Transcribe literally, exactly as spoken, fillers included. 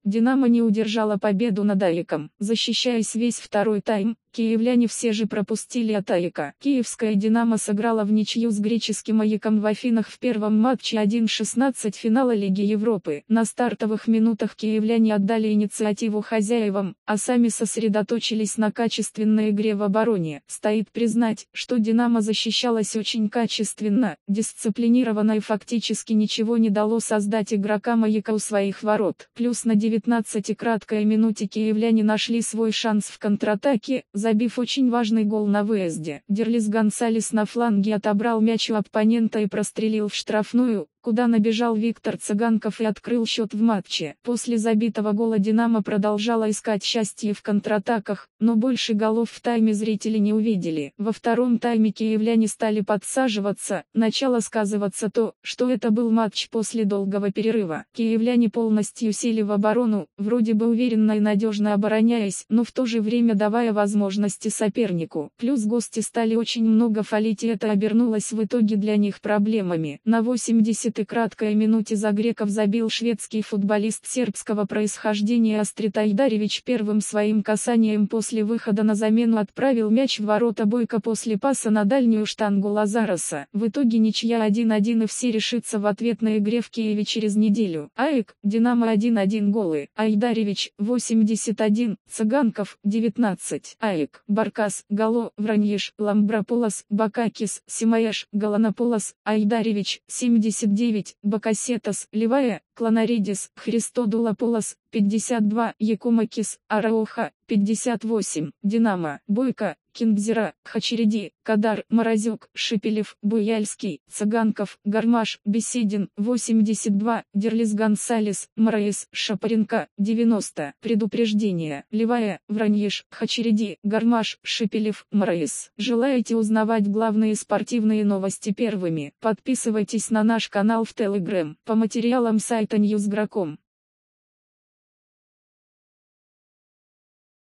«Динамо» не удержала победу над АЭКом. Защищаясь весь второй тайм, киевляне все же пропустили от АЭКа. Киевская «Динамо» сыграла в ничью с греческим АЭКом в Афинах в первом матче один шестнадцать финала Лиги Европы. На стартовых минутах киевляне отдали инициативу хозяевам, а сами сосредоточились на качественной игре в обороне. Стоит признать, что «Динамо» защищалась очень качественно, дисциплинированно и фактически ничего не дало создать игрокам АЭКа у своих ворот. Плюс на девятнадцатой краткой минуте киевляне нашли свой шанс в контратаке, забив очень важный гол на выезде. Дерлис Гонсалес на фланге отобрал мяч у оппонента и прострелил в штрафную, куда набежал Виктор Цыганков и открыл счет в матче. После забитого гола «Динамо» продолжала искать счастье в контратаках, но больше голов в тайме зрители не увидели. Во втором тайме киевляне стали подсаживаться, начало сказываться то, что это был матч после долгого перерыва. Киевляне полностью сели в оборону, вроде бы уверенно и надежно обороняясь, но в то же время давая возможности сопернику. Плюс гости стали очень много фалить, и это обернулось в итоге для них проблемами. На восьмидесятой краткой минуте за греков забил шведский футболист сербского происхождения Астрид Айдаревич. Первым своим касанием после выхода на замену отправил мяч в ворота Бойко после паса на дальнюю штангу Лазароса. В итоге ничья один-один, и все решится в ответной игре в Киеве через неделю. АЭК, «Динамо» один-один голы. Айдаревич, восемьдесят один, Цыганков, девятнадцать. АЭК, Баркас, Гало, Враньеш, Ламброполос, Бакакис, Симаеш, Галанополос, Айдаревич, семьдесят девять, Бакасетас, Левая, Кланаридис, Христодулополос, пятьдесят два, Якумакис, Араоха, пятьдесят восемь, «Динамо», Бойко, Кингзера, Хачереди, Кадар, Морозюк, Шепелев, Буяльский, Цыганков, Гармаш, Беседин, восемьдесят два, Дерлис Гонсалес, Мраис, Шапаренко, девяносто. Предупреждение: Левая, Враньеш, Хачереди, Гармаш, Шепелев, Мраис. Желаете узнавать главные спортивные новости первыми? Подписывайтесь на наш канал в Telegram по материалам сайта ньюс точка гром.